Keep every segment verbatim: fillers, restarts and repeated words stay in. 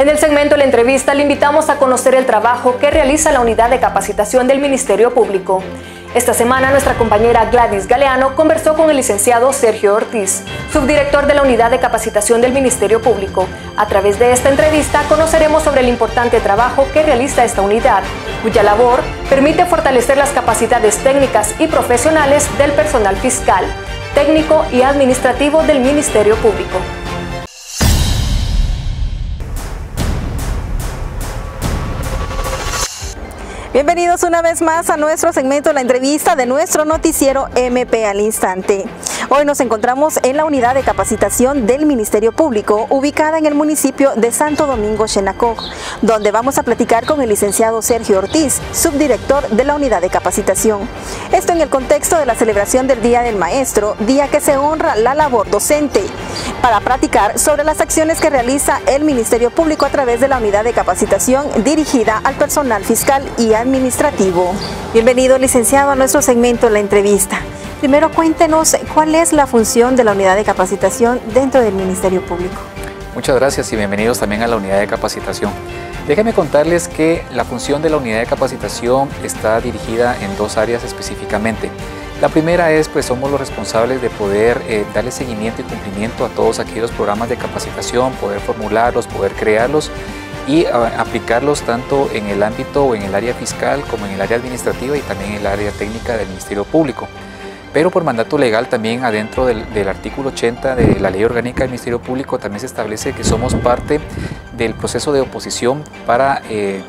En el segmento de la entrevista le invitamos a conocer el trabajo que realiza la Unidad de Capacitación del Ministerio Público. Esta semana nuestra compañera Gladys Galeano conversó con el licenciado Sergio Ortiz, subdirector de la Unidad de Capacitación del Ministerio Público. A través de esta entrevista conoceremos sobre el importante trabajo que realiza esta unidad, cuya labor permite fortalecer las capacidades técnicas y profesionales del personal fiscal, técnico y administrativo del Ministerio Público. Bienvenidos una vez más a nuestro segmento, la entrevista de nuestro noticiero M P al Instante. Hoy nos encontramos en la Unidad de Capacitación del Ministerio Público, ubicada en el municipio de Santo Domingo, Xenacog, donde vamos a platicar con el licenciado Sergio Ortiz, subdirector de la Unidad de Capacitación. Esto en el contexto de la celebración del Día del Maestro, día que se honra la labor docente, para platicar sobre las acciones que realiza el Ministerio Público a través de la Unidad de Capacitación dirigida al personal fiscal y administrativo. Bienvenido, licenciado, a nuestro segmento, la entrevista. Primero, cuéntenos cuál es la función de la Unidad de Capacitación dentro del Ministerio Público. Muchas gracias y bienvenidos también a la Unidad de Capacitación. Déjenme contarles que la función de la Unidad de Capacitación está dirigida en dos áreas específicamente. La primera es, pues somos los responsables de poder eh, darle seguimiento y cumplimiento a todos aquellos programas de capacitación, poder formularlos, poder crearlos y uh, aplicarlos tanto en el ámbito o en el área fiscal como en el área administrativa y también en el área técnica del Ministerio Público. Pero por mandato legal también adentro del, del artículo ochenta de la Ley Orgánica del Ministerio Público también se establece que somos parte del proceso de oposición para eh,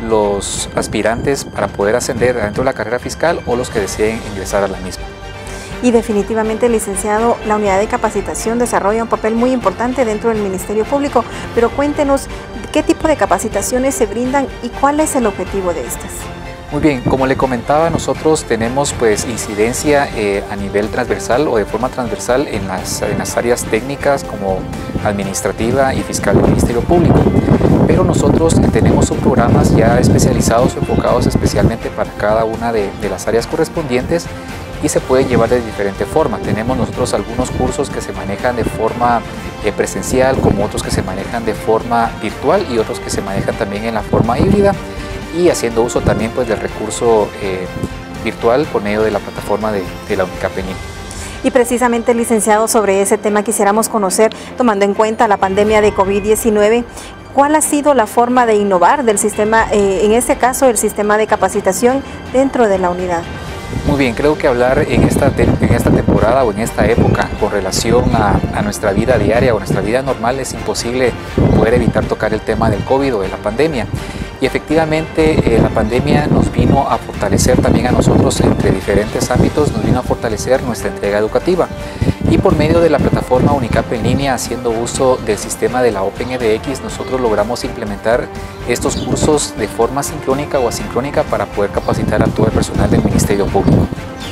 los aspirantes para poder ascender dentro de la carrera fiscal o los que deseen ingresar a la misma. Y definitivamente, licenciado, la Unidad de Capacitación desarrolla un papel muy importante dentro del Ministerio Público, pero cuéntenos qué tipo de capacitaciones se brindan y cuál es el objetivo de estas. Muy bien, como le comentaba, nosotros tenemos pues incidencia eh, a nivel transversal o de forma transversal en las, en las áreas técnicas como administrativa y fiscal del Ministerio Público. Pero nosotros tenemos programas ya especializados o enfocados especialmente para cada una de, de las áreas correspondientes y se pueden llevar de diferente forma. Tenemos nosotros algunos cursos que se manejan de forma eh, presencial, como otros que se manejan de forma virtual y otros que se manejan también en la forma híbrida y haciendo uso también pues del recurso eh, virtual por medio de la plataforma de, de la UNICAPENIM. Y precisamente, licenciado, sobre ese tema quisiéramos conocer, tomando en cuenta la pandemia de COVID diecinueve, ¿cuál ha sido la forma de innovar del sistema, eh, en este caso el sistema de capacitación dentro de la unidad? Muy bien, creo que hablar en esta, en esta temporada o en esta época con relación a, a nuestra vida diaria o nuestra vida normal es imposible poder evitar tocar el tema del COVID o de la pandemia. Y efectivamente eh, la pandemia nos vino a fortalecer también a nosotros entre diferentes ámbitos, nos vino a fortalecer nuestra entrega educativa. Y por medio de la plataforma UNICAP en línea, haciendo uso del sistema de la OpenEDX, nosotros logramos implementar estos cursos de forma sincrónica o asincrónica para poder capacitar a todo el personal del Ministerio Público.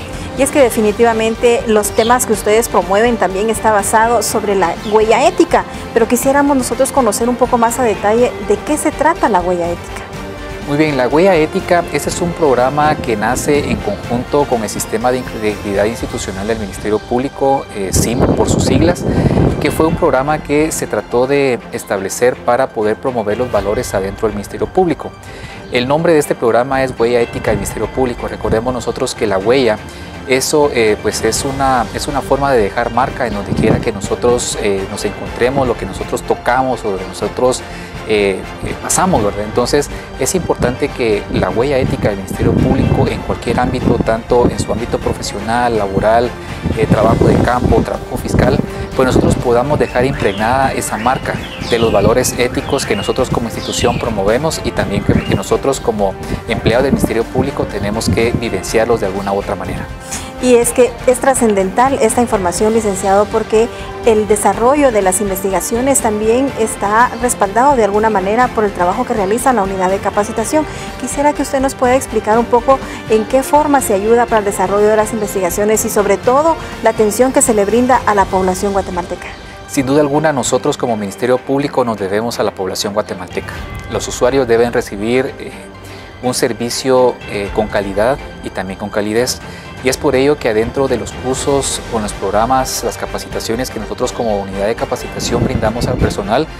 Y es que definitivamente los temas que ustedes promueven también está basado sobre la huella ética, pero quisiéramos nosotros conocer un poco más a detalle de qué se trata la huella ética. Muy bien, la huella ética, este es un programa que nace en conjunto con el Sistema de Integridad Institucional del Ministerio Público, eh, S I M por sus siglas, que fue un programa que se trató de establecer para poder promover los valores adentro del Ministerio Público. El nombre de este programa es Huella Ética del Ministerio Público. Recordemos nosotros que la huella, eso eh, pues es una, es una forma de dejar marca en donde quiera que nosotros eh, nos encontremos, lo que nosotros tocamos o de nosotros eh, eh, pasamos, ¿verdad? Entonces es importante que la huella ética del Ministerio Público en cualquier ámbito, tanto en su ámbito profesional, laboral, eh, trabajo de campo, trabajo fiscal, pues nosotros podamos dejar impregnada esa marca de los valores éticos que nosotros como institución promovemos y también que, que nosotros como empleados del Ministerio Público tenemos que vivenciarlos de alguna u otra manera. Y es que es trascendental esta información, licenciado, porque el desarrollo de las investigaciones también está respaldado de alguna manera por el trabajo que realiza la unidad de capacitación. Quisiera que usted nos pueda explicar un poco en qué forma se ayuda para el desarrollo de las investigaciones y sobre todo la atención que se le brinda a la población guatemalteca. Sin duda alguna, nosotros como Ministerio Público nos debemos a la población guatemalteca. Los usuarios deben recibir eh, un servicio eh, con calidad y también con calidez. Y es por ello que adentro de los cursos, con los programas, las capacitaciones que nosotros como unidad de capacitación brindamos al personal,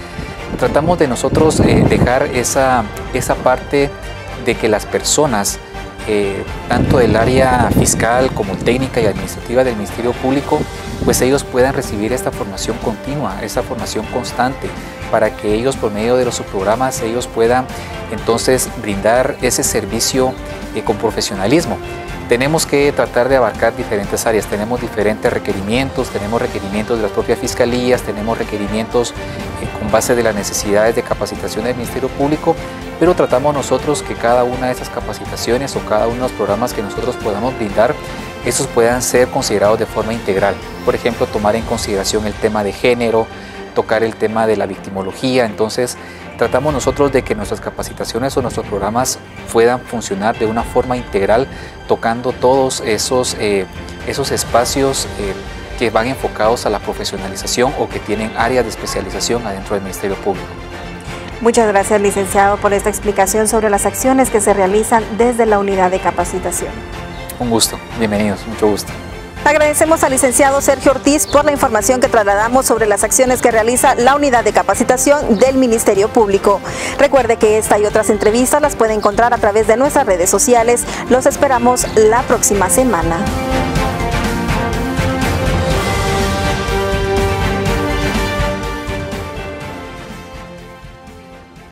tratamos de nosotros eh, dejar esa, esa parte de que las personas, eh, tanto del área fiscal como técnica y administrativa del Ministerio Público, pues ellos puedan recibir esta formación continua, esta formación constante, para que ellos por medio de los subprogramas ellos puedan entonces brindar ese servicio eh, con profesionalismo. Tenemos que tratar de abarcar diferentes áreas, tenemos diferentes requerimientos, tenemos requerimientos de las propias fiscalías, tenemos requerimientos eh, con base de las necesidades de capacitación del Ministerio Público, pero tratamos nosotros que cada una de esas capacitaciones o cada uno de los programas que nosotros podamos brindar, esos puedan ser considerados de forma integral. Por ejemplo, tomar en consideración el tema de género, tocar el tema de la victimología. Entonces tratamos nosotros de que nuestras capacitaciones o nuestros programas puedan funcionar de una forma integral, tocando todos esos, eh, esos espacios eh, que van enfocados a la profesionalización o que tienen áreas de especialización adentro del Ministerio Público. Muchas gracias, licenciado, por esta explicación sobre las acciones que se realizan desde la unidad de capacitación. Un gusto, bienvenidos, mucho gusto. Agradecemos al licenciado Sergio Ortiz por la información que trasladamos sobre las acciones que realiza la unidad de capacitación del Ministerio Público. Recuerde que esta y otras entrevistas las puede encontrar a través de nuestras redes sociales. Los esperamos la próxima semana.